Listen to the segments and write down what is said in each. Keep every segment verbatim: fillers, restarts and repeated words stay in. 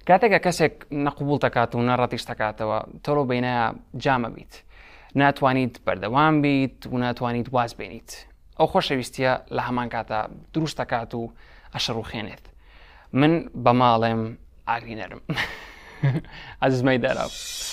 کاتێکە کەسێک نەقبول دەکات و نەڕەتیش دەکاتەوە تۆ بینایە جامە بیت ناتوانیت بەردەوام بیت و ناتوانیت واز بێنیت ئەو خۆشەویستیە لە هەمان کاتە دروست دەکات و ئەشەڕوخێنێت من بە ماڵێم ئاگری نەرم عەزیزمەی دەراو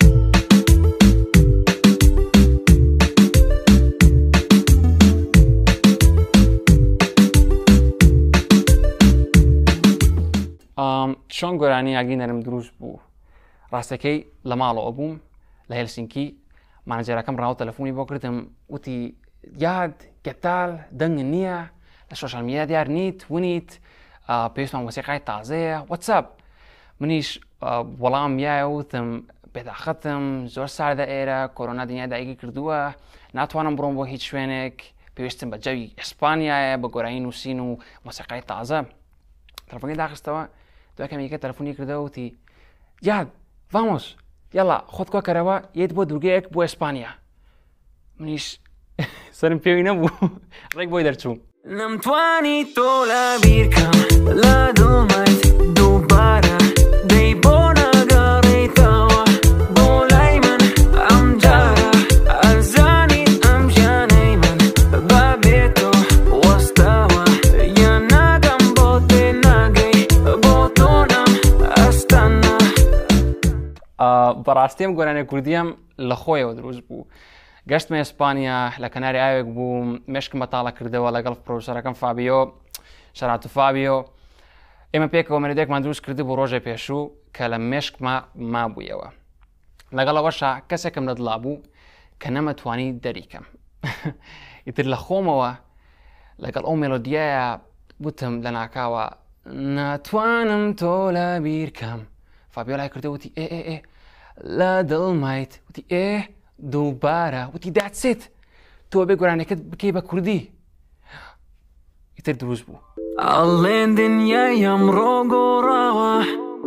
چۆن گۆرانی ئاگری نەرم دروست بوو ڕاستەکەی لە ماڵەوە بووم لە هێلسینکی مانەجێرەکەم ڕاو تەلەفۆنی بۆ کردم وتی یاد گەتال دەنگ نییە لە سۆشیال میدیا دیار نیت ونیت پێویستمان وەسیقای تازەیە وەتساپ منیش وەڵام یایە وتم بێداخەتم زۆر ساردە ئێرە کۆرۆنا دنیا دایکی کردووە ناتوانم بڕۆم بۆ هیچ شوێنێک پێویستم بە جەوی ئیسپانیایە بە گۆرانی نووسین و مۆسیقای تازە تەلەفۆنی داخستەوە دوای کەمێکە تەلەفۆنی کردەوە وتی یاد vamos یاڵا خۆت کۆکەرەوە یێت بۆ دوورگەیەک بۆ ئیسپانیا منیش سەرم پێوی نەبوو ڕێک بۆی دەرچووم نەمتوانی تۆ لە بیرکەم لە دڵمەت دووبارە دەی بۆ نەگەڕێیتەوە بۆ لای من ئەم جارە ئەزانی ئەم ژیانەی من بەبێتۆ وەستاوە یان ناگەم بۆ تێ ناگەی بۆ تۆ نەم ئەستەنە بەڕاستیم گۆرانی کوردیم لە خۆیەوە دروست بوو گەشتمە ئیسپانیا لە کەناری ئاوێک بووم مێشکم بەتاڵە کردەوە لەگەڵ پرۆفسەرەکەم فابیۆ شەرات و فابیۆ ئێمە پێکەوە مێردێکمان دروست کردی بۆ ڕۆژێ پێشوو کە لە مێشکمە مابوویەوە لەگەڵ ئەوەشە کەسێکم لە دڵا بوو کە نەمەتوانی دەریکەم ئیتر لە خۆمەوە لەگەڵ ئەو مێلۆدیایە وتم لە ناکاوە ناتوانم تۆ لە بیرکەم فابیۆ لای کردە وتی ئێ ئێ ئێ لە دڵمایت وتی ئێ دووبارە وتی داچێت تۆ بێ گۆرانەکەت بکەی بە کوردی ئیتر دروست بوو ئەڵێن دنیای ئەمڕۆ گۆڕاوە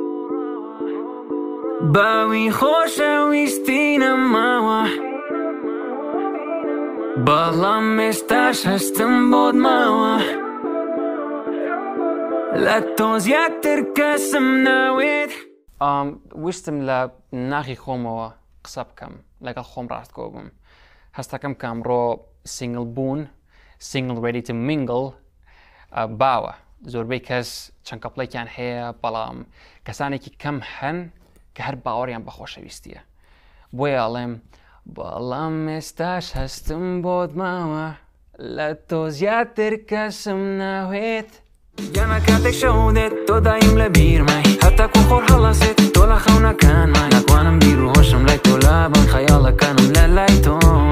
باوی خۆشەویستی نەماوە بەڵام ئێستاش هەستم بۆت ماوە لە تۆ زیاتر کەسم ناوێت ویستم لە ناخی خۆمەوە قسە بکەم لەگەڵ خۆم ڕاستگۆ بم هەستەکەم کامڕۆ سینگل بوون سینگل ڕێدی تو مینگل باوە زۆربەی کەس چەند کەپڵێکیان هەیە بەڵام کەسانێکی کەم هەن کە هەر باوەڕیان بە خۆشەویستیە بۆیە ئەڵێم بەڵام ئێستاش هەستم بۆت ماوە لە تۆ زیاتر کەسم ناوێت یانە کاتێک شەودێت تۆ دایم لە بیرمای هەتاکو خۆر هەڵەسێت تۆ لە خەونەکانمان ناتوانم بیر و هۆشم لای تۆ لابم خەیاڵەکانم لە لای تۆن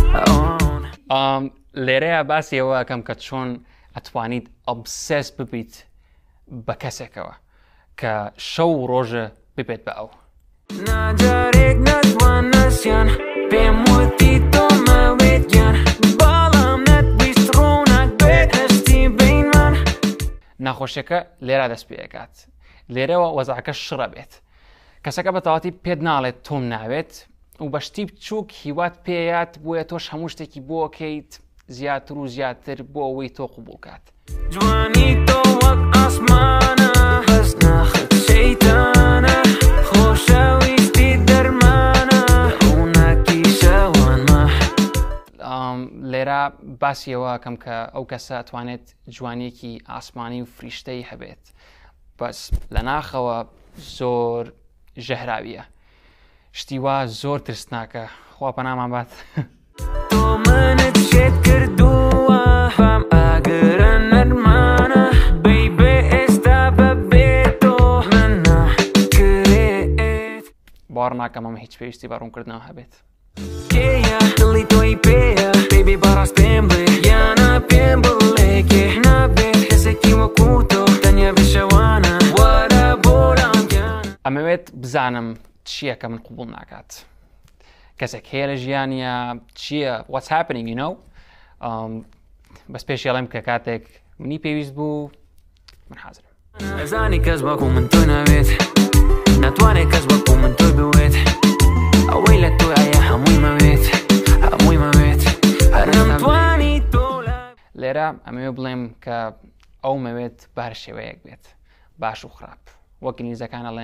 لێرەیە باسی ئەوە ئەکەم کە چۆن ئەتوانیت ئەبسێس ببیت بە کەسێکەوە کە شەو ڕۆژە ببێت بە ئەو ناجارێک نەتوان نەسیان پێم وتی تۆ ماوێت گیان باڵام نەتویست ڕووناک بێت هەستی بینمان ناخۆشیەکە لێرە دەست پێکات لێرەوە وەزعەکە شڕە بێت کەسەکە بە تەواتی پێت ناڵێت تۆم ناوێت و بەشتی بچووک هیوات پێیات بۆیە تۆش هەموو شتێکی بۆکەیت زیاتر و زیاتر بۆ ئەوەی تۆ قبوڵکات جوانی تۆ وەک ئاسمانە هەس ناخت شەیتانە خۆشەویستی دەرمانە ڕووناکی شەوانمە لێرە باسیەوە کەم کە ئەو کەسە ئەتوانێت جوانیەکی ئاسمانی و فریشتەی هەبێت بەس لە ناخەوە زۆر ژەهراویە شتیوا زۆر ترسناکە خوا پەنامان بات تۆ منت شێت کردووە فام ئاگرە نەرمانە بەی بێ ئێستا بەبێت تۆ من ناکرێت باوەڕ ناکەم ئەمە هیچ پێویستی بە ڕوونکردنەوە هەبێت کێیە دڵی تۆی پێیە بێبی بەڕاست پێم بڵێ یانە پێم بڵێ کێ نابێت کەسێکی وەکو تۆ تەنیا بشەوانە وەرە بۆ لامگیانە ئەمەوێت بزانم چییە کە من قبوڵ ناکات کەسێک هەیە لە ژیانیە چییە what's happening you know بەس پێش ئەڵێم کە کاتێک منی پێویست بوو من حازرم ئەزانی کەس وەکو من تۆ ناوێت ناتوانێت کەس وەکو من تۆی بوێت ئەوەی لە تۆ ئایا هەمووی مەوێت هەمووی مەوێت هەر نەمتوانی تۆ لێرە ئەمەوێ بڵێم کە ئەو مەوێت بە هەر شێوەیەک بێت باش و خراپ وەک نیزەکان ئەڵێن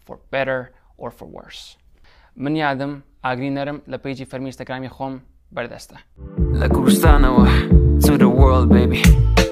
for better or for worse. من یادم ئاگری نەرم لە پیجی فەرمی ئینستاگرامی خۆم بەردەستە. لە کوردستانەوە to the world baby